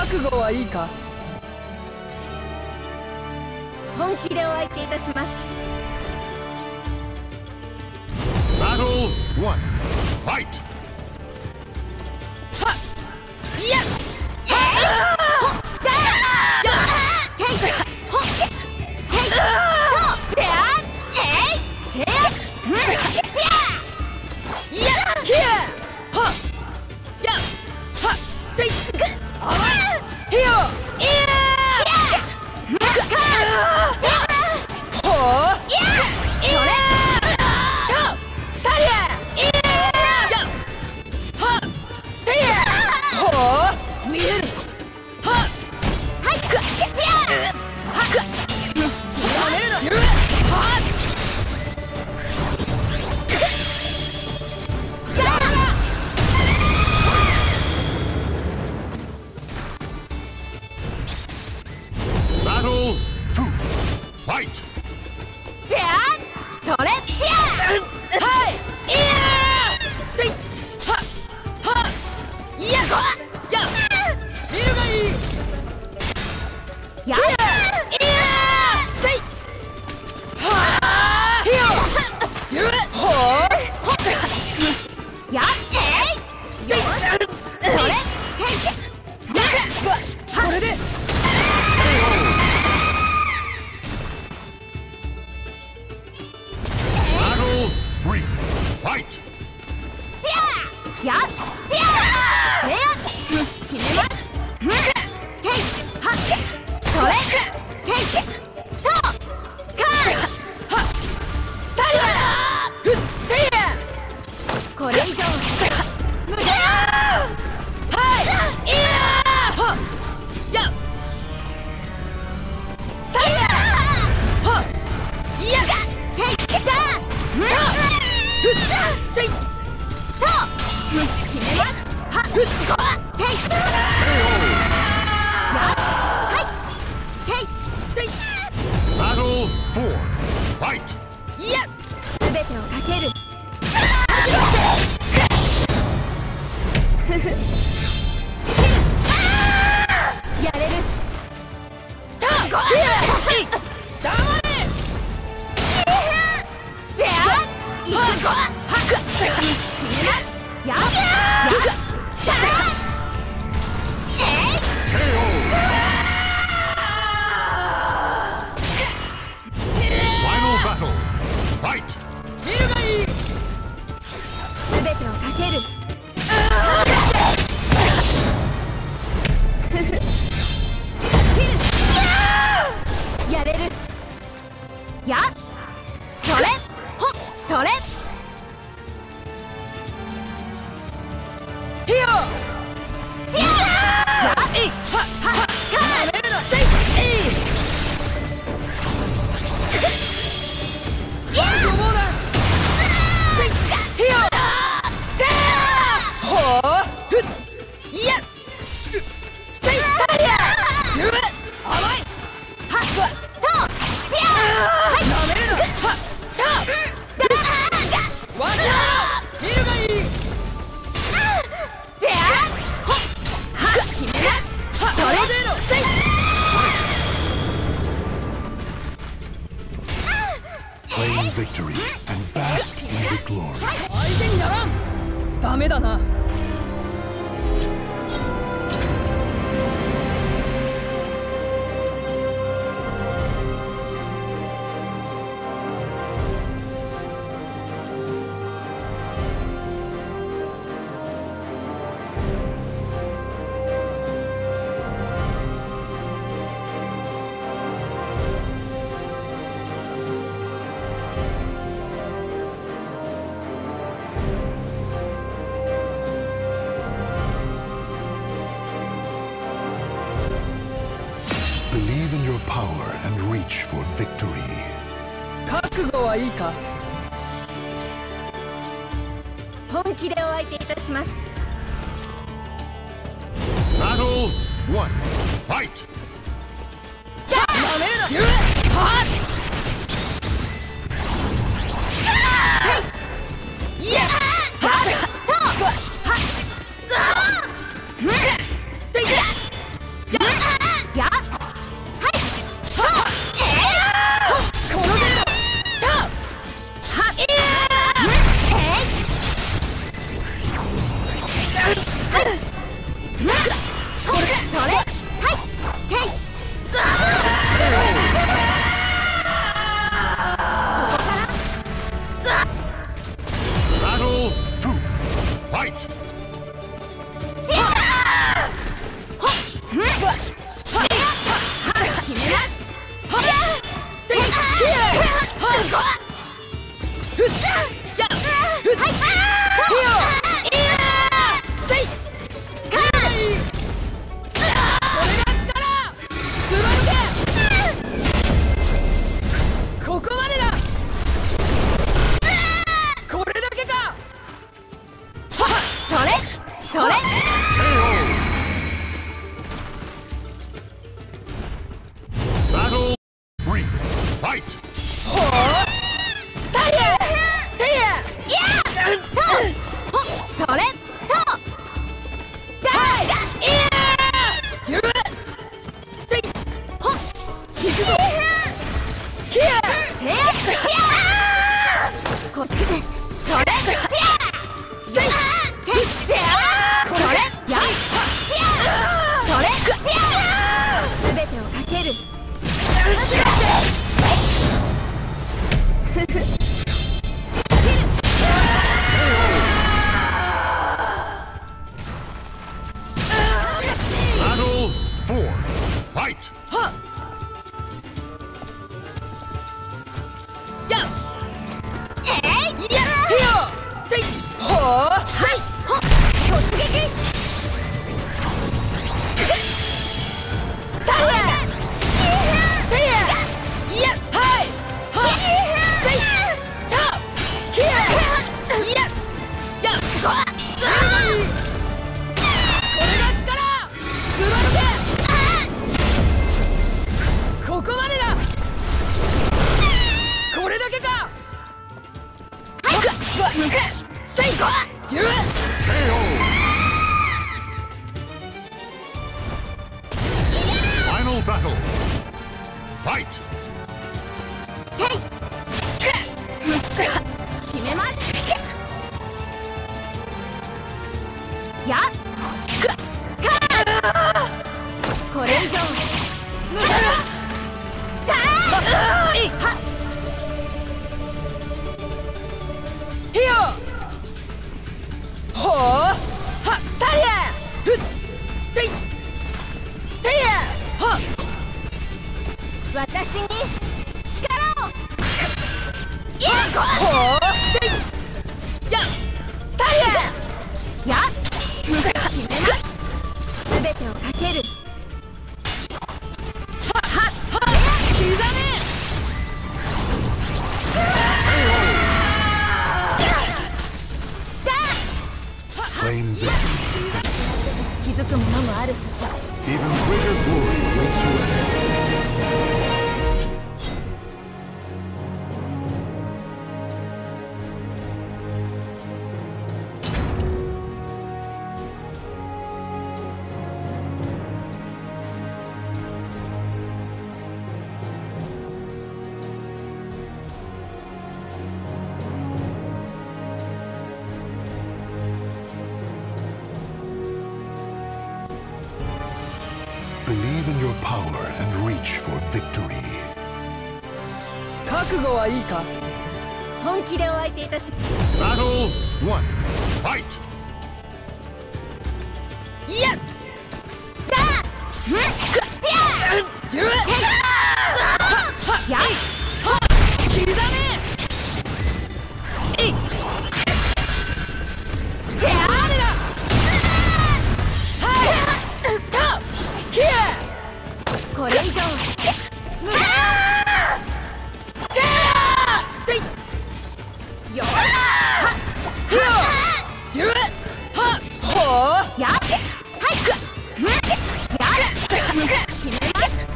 覚悟はいいか。 本気でお相手いたします。 Battle 1 Fight! はっいや Victory and bask in the glory. 相手にならん。ダメだな。 Believe in your power and reach for victory. 覚悟はいいか。 本気でお相手いたします。 Battle 1 Fight! ダメだ。はっ。 いや。はっ。と。はっ。 4, fight! はっやっいやひよていほーはいほっ突撃たやてやいやはいはっせいたひやいややっこれが力貫けここまでだこれだけかせいデュエ Final battle! Fight! 決めますやっこれ以上無駄だはっひよほーはったりゃふっていてやはっ私に力をいやほーていやったりゃやっ決めます全てをかける刻め Claim victory. 気づくものもあるはず Even greater glory awaits you ahead. Believe in your power and reach for victory. 覚悟はいいか本気でお相手いたし Battle 1, fight! いやだデュエや刻めえいであれだはいたひやこれ以上無駄てやていよひよデュエはほーやっ決めます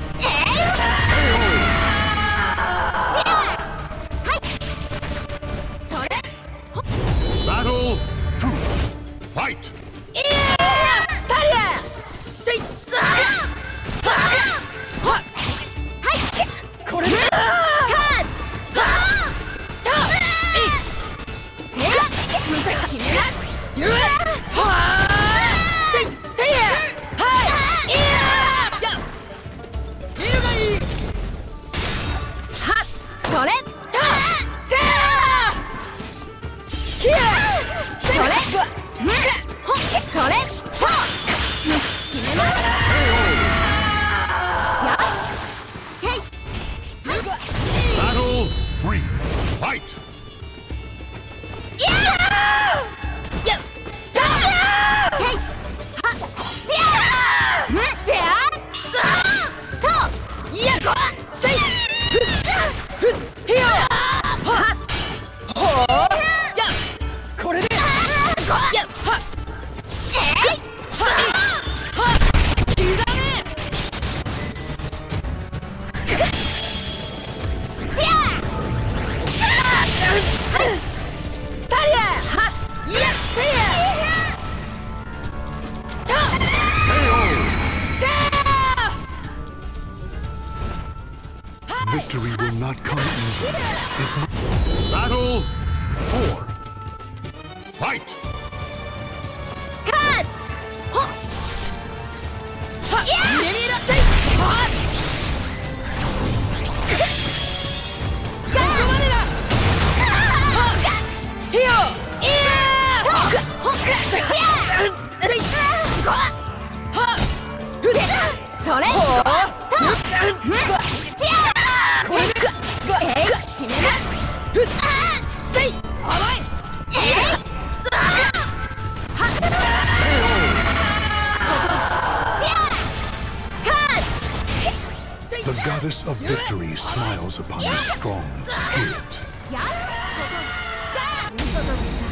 それ Battle 2, fight! いやたりゃていはこれだ決めますデュエはーていてやはいいやや見るがいいはそれたてやひやそれそれと決めますやってい Battle 3, fight! やていはであといやせいひやはほーやこれでやは刻めたりゃいやてやたてや Victory will not come easily. Battle 4, fight! 見え見えなさいはここまでだひよいやはっ goddess of victory smiles upon the strong of spirit. やっここだ